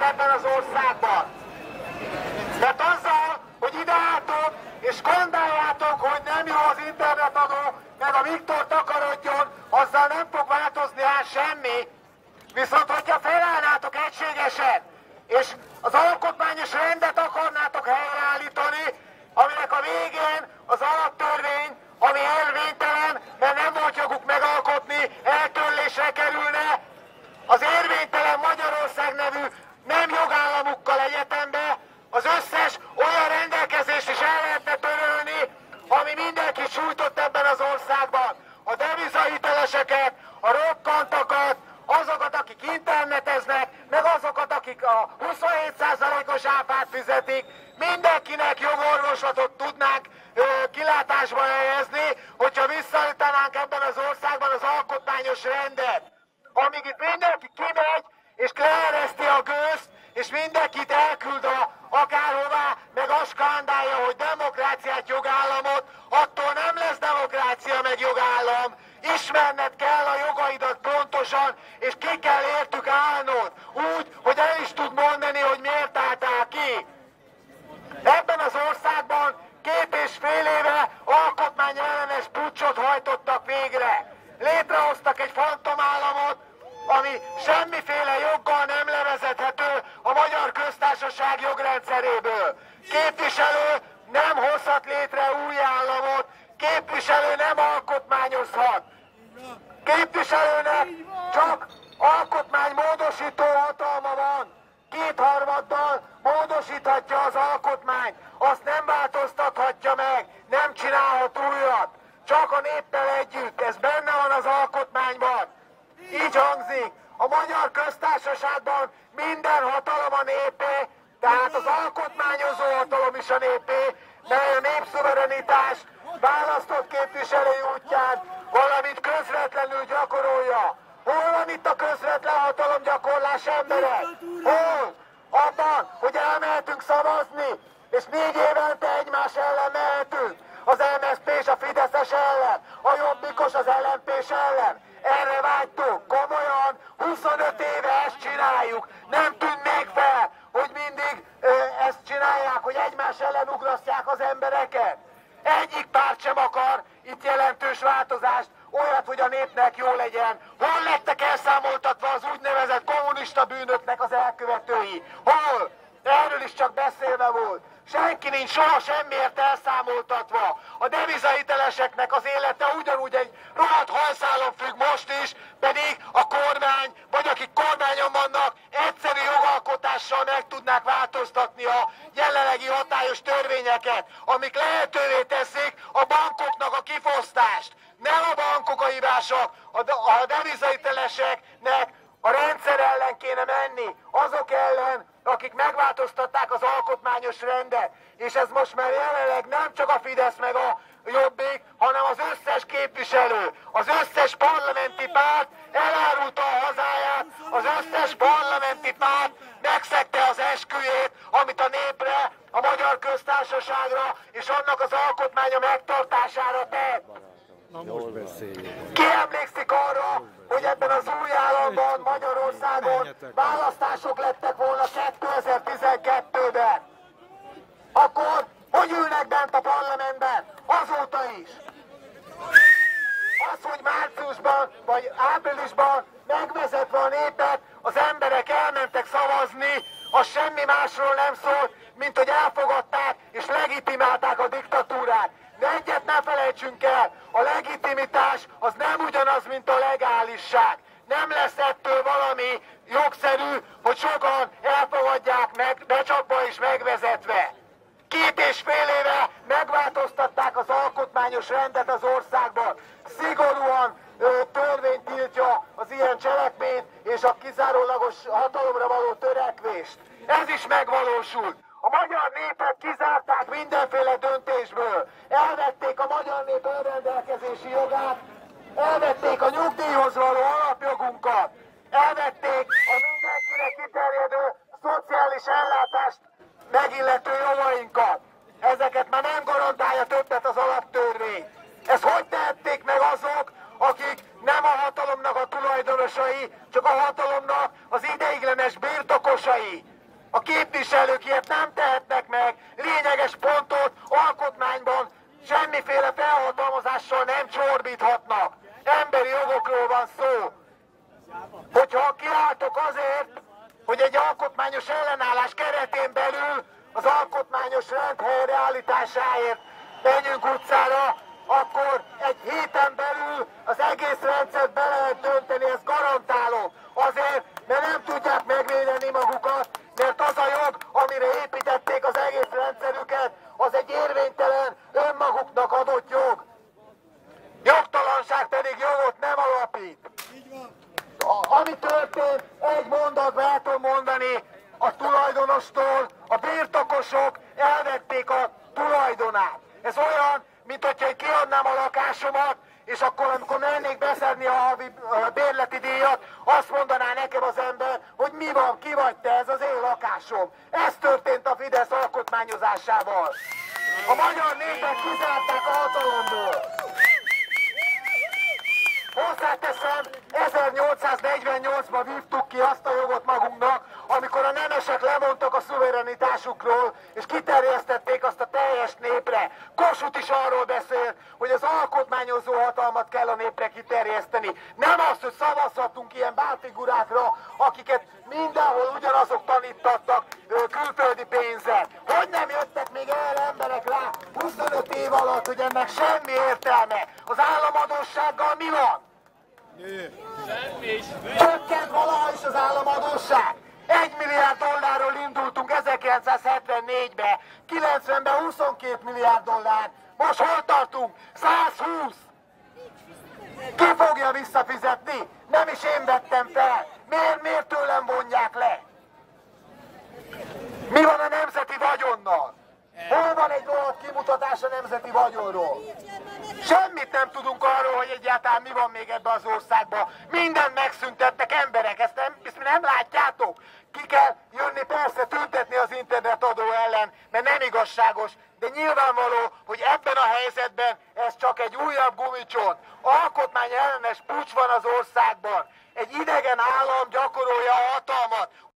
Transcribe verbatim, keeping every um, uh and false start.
ebben az országban. Tehát azzal, hogy ideálltok és skandáljátok, hogy nem jó az internetadó, meg a Viktor takarodjon, azzal nem fog változni el semmi. Viszont, hogyha felállnátok egységesen, és az alkotmányos rendet akarnátok helyreállítani, aminek a végén az alaptörvény, ami érvénytelen, mert nem volt joguk megalkotni, eltörlésre kerülne, az érvénytelen Magyarország nevű nem jogállamukkal egyetembe, az összes olyan rendelkezést is el lehetne törölni, ami mindenkit sújtott ebben az országban. A devizahiteleseket, a rokkantakat, azokat, akik interneteznek, meg azokat, akik a huszonhét százalékos áfát fizetik, mindenkinek jogorvoslatot tudnánk ö, kilátásba helyezni, hogyha visszaállítanánk ebben az országban az alkotmányos rendet. Amíg itt mindenki kimegy, és leereszti a gőzt, és mindenkit elküld a akárhová, meg azt skandálja, hogy demokráciát, jogállamot, attól nem lesz demokrácia, meg jogállam. Ismerned kell a jogaidat pontosan, és ki kell értük állnod, úgy, hogy el is tud mondani, hogy miért álltál ki. Ebben az országban két és fél éve alkotmányellenes puccsot hajtottak végre. Létrehoztak egy fantomállamot, ami semmiféle joggal nem levezethető a Magyar Köztársaság jogrendszeréből. Képviselő nem hozhat létre új államot, képviselő nem alkotmányozhat. Képviselőnek csak alkotmánymódosító hatalma van. Kétharmaddal módosíthatja az alkotmányt, azt nem változtathatja meg, nem csinálhat újat. Csak a néppel együtt, ez benne van az alkotmányban. Így hangzik, a Magyar Köztársaságban minden hatalom a népé, tehát az alkotmányozó hatalom is a népé, mely a népszuverenitás választott képviselői útján, valamint közvetlenül gyakorolja. Hol van itt a közvetlen hatalomgyakorlás, emberek? Hol? Abban, hogy elmehetünk szavazni, és négy évente egymás ellen mehetünk. Az em es zé pé és a Fideszes ellen, a Jobbikos az el em pés ellen. Erre vágytunk, komolyan, huszonöt éve ezt csináljuk. Nem tűnt még fel, hogy mindig ö, ezt csinálják, hogy egymás ellen ugrasztják az embereket. Egyik párt sem akar itt jelentős változást, olyat, hogy a népnek jó legyen. Hol lettek elszámoltatva az úgynevezett kommunista bűnöknek az elkövetői? Hol? Erről is csak beszélve volt. Senki nincs soha semmiért elszámoltatva. A devizahiteleseknek az élete ugyanúgy egy rohadt hajszálon függ most is, pedig a kormány, vagy akik kormányon vannak, egyszerű jogalkotással meg tudnák változtatni a jelenlegi hatályos törvényeket, amik lehetővé teszik a bankoknak a kifosztást. Nem a bankok a hibások, a devizahiteleseknek a rendszer ellen kéne menni, azok ellen, akik megváltoztatták az alkotmányos rendet. És ez most már jelenleg nem csak a Fidesz meg a Jobbik, hanem az összes képviselő, az összes parlamenti párt elárulta a hazáját, az összes parlamenti párt megszegte az esküjét, amit a népre, a Magyar Köztársaságra és annak az alkotmánya megtartására tett. Na most beszéljünk. Ki emlékszik arra, hogy ebben az új államban, Magyarországon választások lettek volna kétezer-tizenkettőben? Akkor hogy ülnek bent a parlamentben? Azóta is. Az, hogy márciusban vagy áprilisban megvezetve a népet, az emberek elmentek szavazni, az semmi másról nem szólt, mint hogy elfogadták és legitimálták a diktatúrát. De egyet ne felejtsünk el, a legitimitás az nem ugyanaz, mint a legálisság. Nem lesz ettől valami jogszerű, hogy sokan elfogadják meg, becsapva és megvezetve. Két és fél éve megváltoztatták az alkotmányos rendet az országban. Szigorúan ö, törvény tiltja az ilyen cselekményt és a kizárólagos hatalomra való törekvést. Ez is megvalósult. A magyar népet kizárták mindenféle döntésből. Elvették a magyar nép önrendelkezési jogát, elvették a nyugdíjhoz való alapjogunkat, elvették a mindenkire kiterjedő szociális ellátást megillető jogainkat. Ezeket már nem garantálja többet az alaptörvény. Ezt hogy tehették meg azok, akik nem a hatalomnak a tulajdonosai, csak a hatalomnak az ideiglenes birtokos biztosai. A képviselők ilyet nem tehetnek meg, lényeges pontot alkotmányban semmiféle felhatalmazással nem csorbíthatnak. Emberi jogokról van szó. Hogyha kiálltok azért, hogy egy alkotmányos ellenállás keretén belül az alkotmányos rend helyreállításáért menjünk utcára, akkor egy héten belül az egész rendszert be lehet dönteni, ezt garantálom. Azért, mert nem tudják megvédeni magukat, mert az a jog, amire építették az egész rendszerüket, az egy érvénytelen, önmaguknak adott jog. Jogtalanság pedig jogot nem alapít. A, ami történt, egy mondatban el tudom mondani, a tulajdonostól a birtokosok elvették a tulajdonát. Ez olyan, mint hogyha én kiadnám a lakásomat, és akkor, amikor mennék beszedni a havi bérleti díjat, azt mondaná nekem az ember, hogy mi van, ki vagy te, ez az én lakásom. Ez történt a Fidesz alkotmányozásával. A magyar népet kizárták a hatalomból. Hozzáteszem, ezernyolcszáznegyvennyolcban vívtuk ki azt a jogot magunknak, amikor a nemesek lemondtak a szuverenitásukról, és kiterjesztették azt a teljes népre. Kossuth is arról beszélt, hogy az alkotmányozó hatalmat kell a népre kiterjeszteni. Nem az, hogy szavazhatunk ilyen bálfigurákra, akiket mindenhol ugyanazok tanítattak külföldi pénzzel. Hogy nem jöttek még el emberek rá huszonöt év alatt, hogy ennek semmi értelme? Az államadóssággal mi van? Csökkent valaha is az államadósság. Egy milliárd dollárról indultunk ezerkilencszázhetvennégybe, kilencvenben huszonkét milliárd dollár. Most hol tartunk? százhúsz. Ki fogja visszafizetni? Nem is én vettem fel. Miért, miért tőlem vonják le? Mi van a nemzeti vagyonnal? Hol van egy rohadt kimutatás a nemzeti vagyonról? Semmit nem tudunk arról, hogy egyáltalán mi van még ebben az országban. Mindent megszüntettek emberek, ezt nem, ezt nem látjátok? Ki kell jönni persze tüntetni az internetadó ellen, mert nem igazságos, de nyilvánvaló, hogy ebben a helyzetben ez csak egy újabb gumicsont. Alkotmány ellenes puccs van az országban. Egy idegen állam gyakorolja a hatalmat.